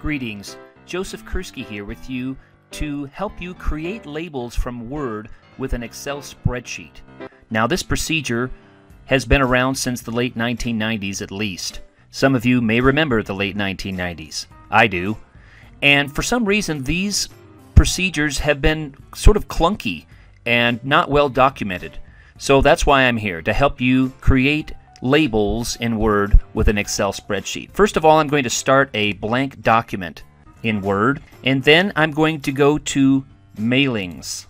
Greetings, Joseph Kursky here with you to help you create labels from Word with an Excel spreadsheet. Now this procedure has been around since the late 1990s at least. Some of you may remember the late 1990s. I do. And for some reason these procedures have been sort of clunky and not well documented. So that's why I'm here, to help you create labels in Word with an Excel spreadsheet. First of all, I'm going to start a blank document in Word, and then I'm going to go to Mailings.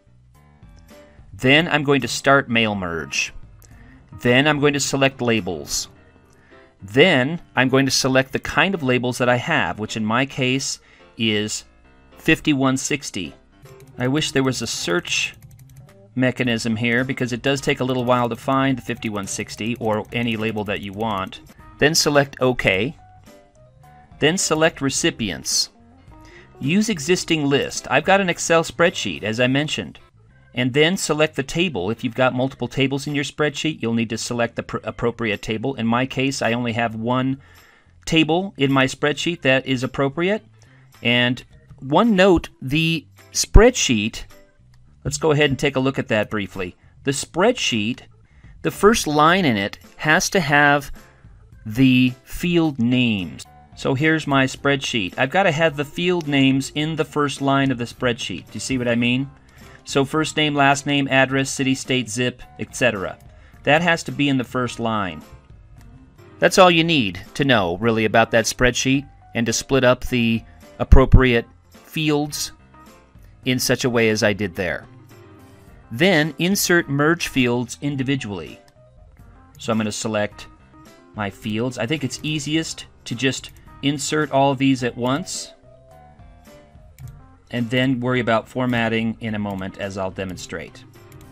Then I'm going to start Mail Merge. Then I'm going to select Labels. Then I'm going to select the kind of labels that I have, which in my case is 5160. I wish there was a search mechanism here because it does take a little while to find the 5160 or any label that you want. Then select OK. Then select Recipients. Use Existing List. I've got an Excel spreadsheet, as I mentioned. And then select the table. If you've got multiple tables in your spreadsheet, you'll need to select the appropriate table. In my case, I only have one table in my spreadsheet that is appropriate. And one note, the spreadsheet, let's go ahead and take a look at that briefly. The spreadsheet, the first line in it has to have the field names. So here's my spreadsheet. I've got to have the field names in the first line of the spreadsheet. Do you see what I mean? So first name, last name, address, city, state, zip, etc. That has to be in the first line. That's all you need to know, really, about that spreadsheet, and to split up the appropriate fields in such a way as I did there. Then insert merge fields individually. So I'm going to select my fields. I think it's easiest to just insert all of these at once and then worry about formatting in a moment, as I'll demonstrate.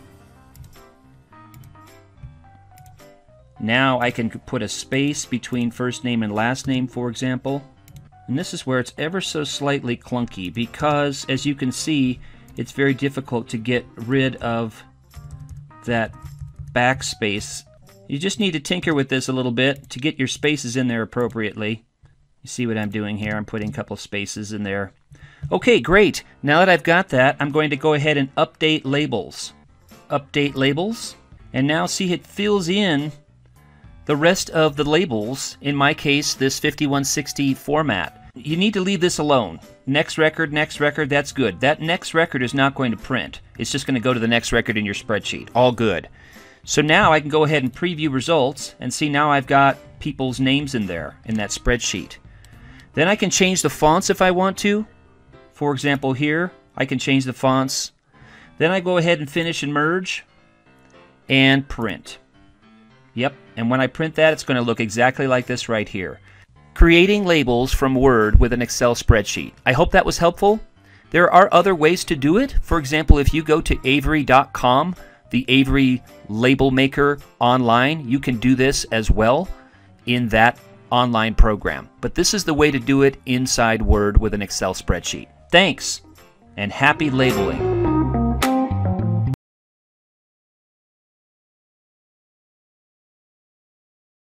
Now I can put a space between first name and last name, for example. And this is where it's ever so slightly clunky because, as you can see, it's very difficult to get rid of that backspace. You just need to tinker with this a little bit to get your spaces in there appropriately. You see what I'm doing here? I'm putting a couple of spaces in there. Okay, great. Now that I've got that, I'm going to go ahead and update labels. Update labels. And now see, it fills in the rest of the labels, in my case, this 5160 format. You need to leave this alone. Next record, that's good. That next record is not going to print. It's just going to go to the next record in your spreadsheet. All good. So now I can go ahead and preview results and see now I've got people's names in there in that spreadsheet. Then I can change the fonts if I want to. For example, here, I can change the fonts. Then I go ahead and finish and merge and print. Yep, and when I print that, it's going to look exactly like this right here. Creating labels from Word with an Excel spreadsheet. I hope that was helpful. There are other ways to do it. For example, if you go to Avery.com, the Avery label maker online, you can do this as well in that online program. But this is the way to do it inside Word with an Excel spreadsheet. Thanks, and happy labeling.